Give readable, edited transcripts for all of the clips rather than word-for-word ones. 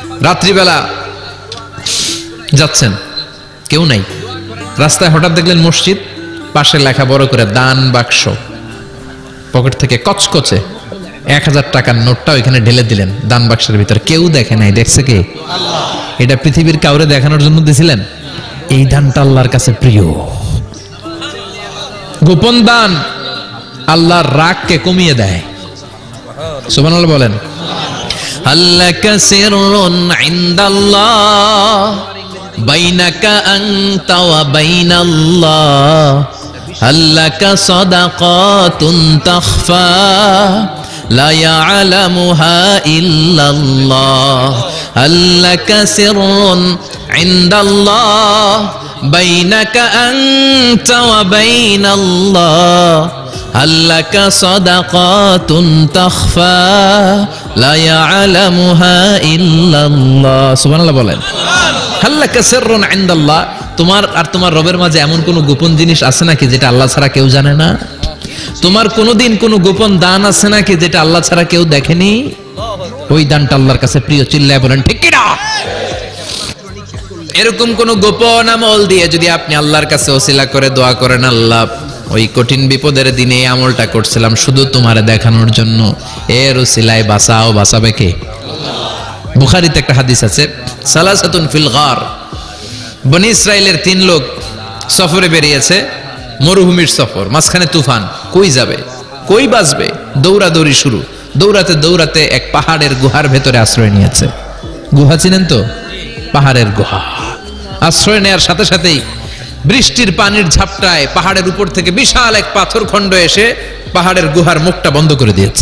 রাত্রিবেলা যাচ্ছেন, কেউ নাই, রাস্তায় হঠাৎ দেখলেন মসজিদ, পাশে লেখা বড় করে দান বাক্স, পকেট থেকে কচকচে 1000 টাকার নোটটা ওইখানে ঢেলে দিলেন দান বাক্সের ভিতরে। কেউ দেখে নাই, দেখছে কে? এটা পৃথিবীর কাউরে দেখানোর জন্য দিছিলেন? এই দানটা আল্লাহর কাছে প্রিয়। গোপন দান আল্লাহর রাগকে কমিয়ে দেয়। সুবহানাল্লাহ বলেন। আল্লাকা সিররুন ইনদাল্লাহ বাইনাকা আনতা ওয়া বাইনাল্লাহ, আল্লাকা সাদাকাতুন তাখফা লা ইয়ালামুহা ইল্লাল্লাহ, আল্লাকা সিররুন ইনদাল্লাহ বাইনাকা আনতা ওয়া বাইনাল্লাহ, আল্লাকা সাদাকাতুন তাখফা লা ইয়ালামুহা ইল্লাল্লাহ। সুবহানাল্লাহ বলেন। আল্লাকা সিররুন ইনদাল্লাহ, তোমার আর তোমার রবের মাঝে এমন কোন গোপন জিনিস আছে নাকি যেটা আল্লাহ ছাড়া কেউ জানে না? তোমার কোনোদিন কোনো গোপন দান আছে নাকি যেটা আল্লাহ ছাড়া কেউ দেখেনি? ওই দানটা আল্লাহর কাছে প্রিয়। চিল্লায় বলেন ঠিক কি না? এরকম কোন গোপন আমল দিয়ে যদি আপনি আল্লাহর কাছে ওসিলা করে দোয়া করেন, আল্লাহ ওই কঠিন বিপদের দিনে এই আমলটা করছিলাম শুধু তোমারে দেখানোর জন্য, এর ওসিলায় বাঁচাও, বাঁচাবে কে? বুখারীতে একটা হাদিস আছে, সালাসাতুন ফিল গার, বনি ইসরাইলের 3 লোক সফরে বেরিয়েছে, মরুভূমির সফর, মাঝখানে তুফান, কই যাবে, কই বাঁচবে, দৌড়াদৌড়ি শুরু। দৌড়াতে দৌড়াতে এক পাহাড়ের গুহার ভেতরে আশ্রয় নিয়েছে। গুহা চিনেন তো? পাহাড়ের গুহা। আশ্রয় নেওয়ার সাথে সাথেই বৃষ্টির পানির ঝাপটায় পাহাড়ের উপর থেকে বিশাল এক পাথর খণ্ড এসে পাহাড়ের গুহার মুখটা বন্ধ করে দিয়েছে।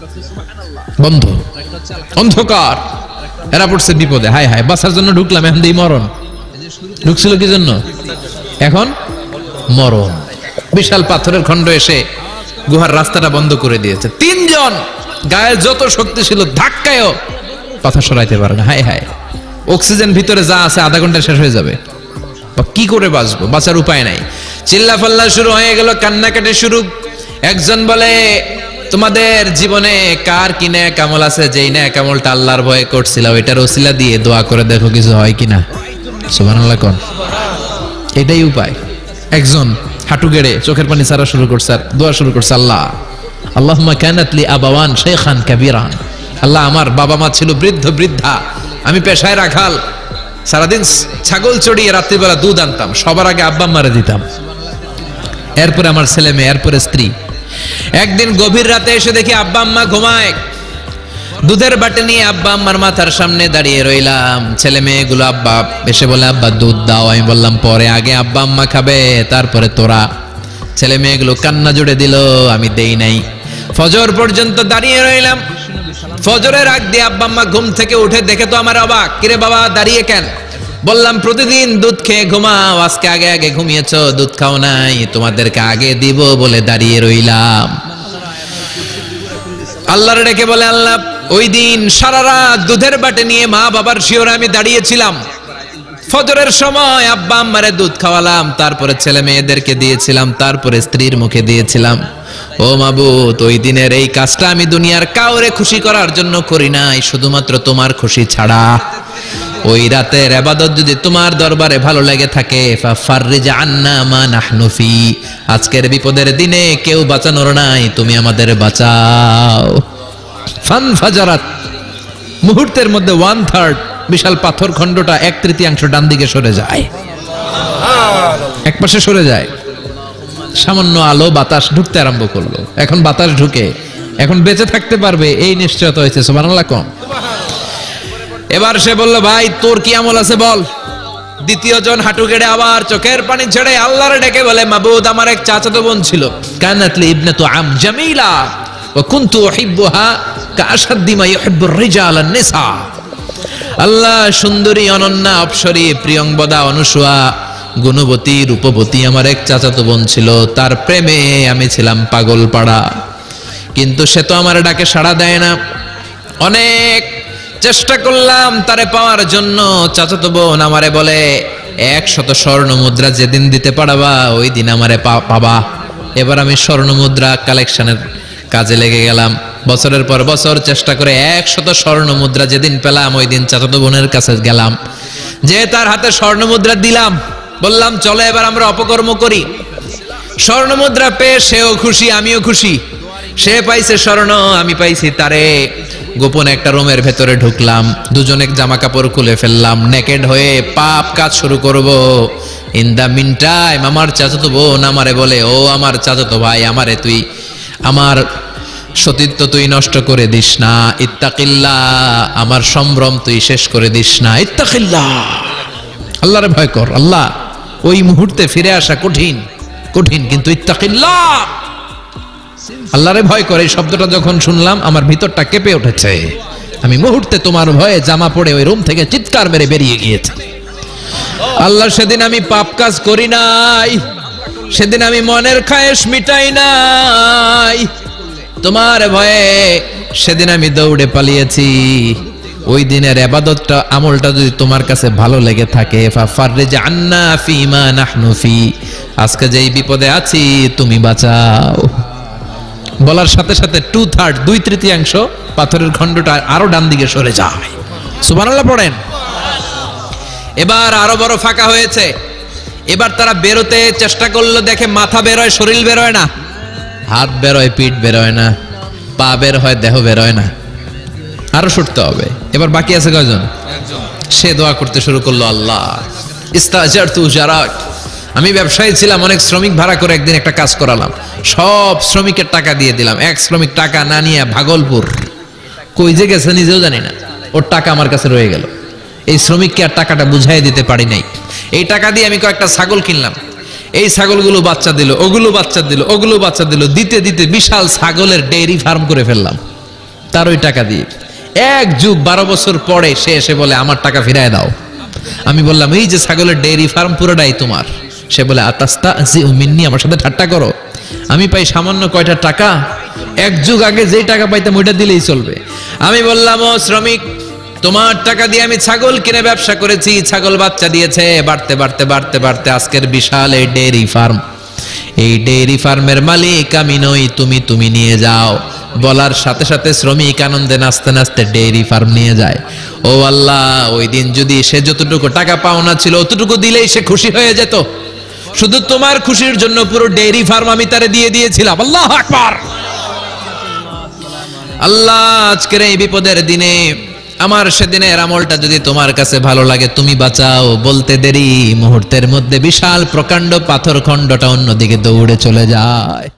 বন্ধ, অন্ধকার। এরা পড়ছে বিপদে, হায় হায় বাঁচার জন্য ঢুকলাম, এখন দিই মরণ। ঢুকছিল কি জন্য? এখন মরণ। বিশাল পাথরের খণ্ড এসে গুহার রাস্তাটা বন্ধ করে দিয়েছে। 3 জন গায়ে যত শক্তি ছিল ধাক্কায়ও পাথর সরাইতে পারে না। হায় হায়, অক্সিজেন ভিতরে যা আছে আধা ঘন্টা শেষ হয়ে যাবে। কি করে বাঁচবো? বাঁচার উপায় নাই। চিল্লাফাল্লা শুরু হয়ে গেল, কান্নাকাটি শুরু। একজন বলে, তোমাদের জীবনে কার কি নেক আমল আছে, যেই নেক আমলটা আল্লাহর ভয়ে করছিল ওইটার ওসিলা দিয়ে দোয়া করে দেখো কিছু হয় কিনা। সুবহানাল্লাহ কোন? এটাই উপায়। একজন হাঁটু গেড়ে চোখের পানি ছাড়া শুরু করছে আর দোয়া শুরু করছে, আল্লাহ আল্লাহুম্মা কানাত লি আবাওয়ান শাইখান কাবীরান, আল্লাহ আমার বাবা মা ছিল বৃদ্ধ বৃদ্ধা, আমি পেশায় রাখাল, সারাদিন ছাগল চড়িয়ে রাত্রিবেলা দুধ আনতাম, সবার আগে আব্বা আম্মারে দিতাম, এরপরে আমার ছেলে মেয়ে, এরপরে স্ত্রী। একদিন গভীর রাতে এসে দেখি আব্বা আম্মা ঘুমায়। দুধের বাটি নিয়ে আব্বা আম্মার মাথার সামনে দাঁড়িয়ে রইলাম। ছেলে মেয়েগুলো আব্বা এসে বলে, আব্বা দুধ দাও। আমি বললাম পরে, আগে আব্বা আম্মা খাবে তারপরে তোরা। ছেলে মেয়েগুলো কান্না জুড়ে দিল, আমি দেই নাই। ফজর পর্যন্ত দাঁড়িয়ে রইলাম। ফজরের আগ দিয়ে আব্বা আম্মা ঘুম থেকে উঠে দেখে তো আমার অবাক, কিরে বাবা দাঁড়িয়ে কেন? বললাম প্রতিদিন দুধ খেয়ে ঘুমাও, আজকে আগে আগে ঘুমিয়েছো, দুধ খাও নাই, তোমাদেরকে আগে দিব বলে দাঁড়িয়ে রইলাম। আল্লাহর ডেকে বলে, আল্লাহ ওই দিন সারা রাত দুধের বাটি নিয়ে মা বাবার শিওরে আমি দাঁড়িয়েছিলাম, ফজরের সময় আব্বা আম্মারে দুধ খাওয়ালাম, তারপরে ছেলে মেয়েদেরকে দিয়েছিলাম, তারপরে স্ত্রীর মুখে দিয়েছিলাম। ও মাবুদ, ওই দিনের এই কাজটা আমি দুনিয়ার কাউরে খুশি করার জন্য করি নাই, শুধুমাত্র তোমার খুশি ছাড়া। ওই রাতের ইবাদত যদি তোমার দরবারে ভালো লেগে থাকে, ফাফাররিজ আন্না মা নাহনু ফি, আজকের বিপদের দিনে কেউ বাঁচানোর নাই, তুমি আমাদের বাঁচাও। ফানফাজারাত, মুহূর্তের মধ্যে 1/3 বিশাল পাথর খণ্ডটা 1/3 ডান দিকে সরে যায়, এক পাশে সরে যায়। সামান্য আলো বাতাস ঢুকতে আরম্ভ করলো। এখন বাতাস ঢুকে এখন বেঁচে থাকতে পারবে এই নিশ্চয়তা হয়েছে। সুবহানাল্লাহ কোন? এবার সে বলল, ভাই তোর কি আমল আছে বল। দ্বিতীয় জন হাঁটু গেড়ে আবার চোখের পানি ছেড়ে আল্লাহর ডেকে বলে, মাবুদ আমার এক চাচাতো বোন ছিল, কানাত লি ইবনাতু আম জামিলা ওয়া কুনতু উহিব্বুহা কাআশাদ্দি মা ইউহিব্বুর রিজাল আন নিসা। আল্লাহ সুন্দরী, অনন্যা, অপ্সরী, প্রিয়ংবদা, অনুসুয়া, গুণবতী, রূপবতী আমার এক চাচাতো বোন ছিল, তার প্রেমে আমি ছিলাম পাগল পাড়া, কিন্তু সে তো আমার ডাকে সাড়া দেয় না। অনেক চেষ্টা করলাম তারে পাওয়ার জন্য। চাচাতো বোন আমারে বলে, 100 স্বর্ণ মুদ্রা যেদিন দিতে পারবা ওই দিন আমারে পাবা। এবার আমি স্বর্ণ মুদ্রা কালেকশনের কাজে লেগে গেলাম। বছরের পর বছর চেষ্টা করে 100 স্বর্ণ মুদ্রা যেদিন পেলাম ওই দিন চাচাতো বোনের কাছে গেলাম, যে তার হাতে স্বর্ণ মুদ্রা দিলাম, বললাম চলো এবার আমরা অপকর্ম করি। স্বর্ণ মুদ্রা পেয়ে সেও খুশি, আমিও খুশি। সে পাইছে স্বর্ণ, আমি পাইছি তারে। গোপনে একটা রুমের ভেতরে ঢুকলাম, দুজনে জামা কাপড় খুলে ফেললাম, নেকেড হয়ে পাপ কাজ শুরু করব। ইন দা মিন টাইম আমার চাচাতো বোন আমারে বলে, ও আমার চাচাতো ভাই, আমারে তুই আমার সতীত্ব তুই নষ্ট করে দিস না, ইত্তাকিল্লাহ, আমার সম্ভ্রম তুই শেষ করে দিস না, ইত্তাকিল্লাহ, আল্লাহরে ভয় কর। আল্লাহ, ওই মুহূর্তে ফিরে আসা কঠিন কঠিন, কিন্তু ইত্তাকিল্লাহ, আল্লাহরে ভয় করে, এই শব্দটা যখন শুনলাম আমার ভিতরটা কেঁপে উঠেছে। আমি মুহূর্তে তোমার ভয়ে জামা পড়ে ওই রুম থেকে চিৎকার মেরে বেরিয়ে গিয়েছি। আল্লাহ, সেদিন আমি পাপ কাজ করি নাই, সেদিন আমি মনের খায়েশ মিটাই নাই, তোমার ভয়ে সেদিন আমি দৌড়ে পালিয়েছি। ওই দিনের ইবাদতটা আমলটা যদি তোমার কাছে ভালো লেগে থাকে, ফাফাররিজ আন্না ফিমা নাহনু ফি, আজকে যেই বিপদে আছি তুমি বাঁচাও। বলার সাথে সাথে 2/3 2/3 পাথরের খণ্ডটা আরো ডান দিকে সরে যায়। সুবহানাল্লাহ পড়েন। এবার আরো বড় ফাঁকা হয়েছে। এবার তারা বেরোতে চেষ্টা করলো, দেখে মাথা বেরোয়, শরীর বেরোয় না, হাত বেরোয়, পিঠ বেরোয় না, পা বের হয়, দেহ বেরোয় না, আরো ছুটতে হবে। এবার বাকি আছে কয়জন? সে দোয়া করতে শুরু করলো, আল্লাহ ইস্তাজারতু জারাক, আমি ব্যবসায়ী ছিলাম, অনেক শ্রমিক ভাড়া করে একদিন একটা কাজ করালাম, সব শ্রমিকের টাকা দিয়ে দিলাম। এক শ্রমিক টাকা না নিয়ে ভাগলপুর কই যে গেছে নিজেও জানি না, ওর টাকা আমার কাছে রয়ে গেল। এই শ্রমিককে আর টাকাটা বুঝাই দিতে পারি নাই। এই টাকা দিয়ে আমি কয়েকটা ছাগল কিনলাম, এই ছাগলগুলো বাচ্চা দিল, ওগুলো বাচ্চা দিল, ওগুলো বাচ্চা দিল, দিতে দিতে বিশাল ছাগলের ডেইরি ফার্ম করে ফেললাম তার ওই টাকা দিয়ে। 1 যুগ 12 বছর পরে সে এসে বলে, আমার টাকা ফিরায় দাও। আমি বললাম, এই যে ছাগলের ডেইরি ফার্ম পুরোটাই তোমার। সে বলে, আতাস্তাজিউ মিন্নি, আমার সাথে ঠাট্টা করো? আমি পাই সামান্য কয়টা টাকা, 1 যুগ আগে যেই টাকা পাইতাম ওইটা দিলেই চলবে। আমি বললাম, ও শ্রমিক, তোমার টাকা দিয়ে আমি ছাগল কিনে ব্যবসা করেছি, ছাগল বাচ্চা দিয়েছে, বাড়তে বাড়তে বাড়তে বাড়তে আজকের বিশাল এই ডেইরি ফার্ম, এই ডেইরি ফার্মের মালিক আমি নই, তুমি নিয়ে যাও। বলার সাথে সাথে শ্রমিক আনন্দে নাচতে নাচতে ডেইরি ফার্ম নিয়ে যায়। ও আল্লাহ, ওই দিন যদি সে যতটুকু টাকা পাওনা ছিল অতটুকু দিলেই সে খুশি হয়ে যেত। শুধু তোমার খুশির জন্য পুরো ডেইরি ফার্ম আমি তারে দিয়ে দিয়েছিলাম। আল্লাহু আকবার। আল্লাহ, আজকের এই বিপদের দিনে আমার সেদিনের আমলটা যদি তোমার কাছে ভালো লাগে তুমি বাঁচাও। বলতে দেরি, মুহূর্তের মধ্যে বিশাল প্রকাণ্ড পাথর খণ্ডটা অন্যদিকে দৌড়ে চলে যায়।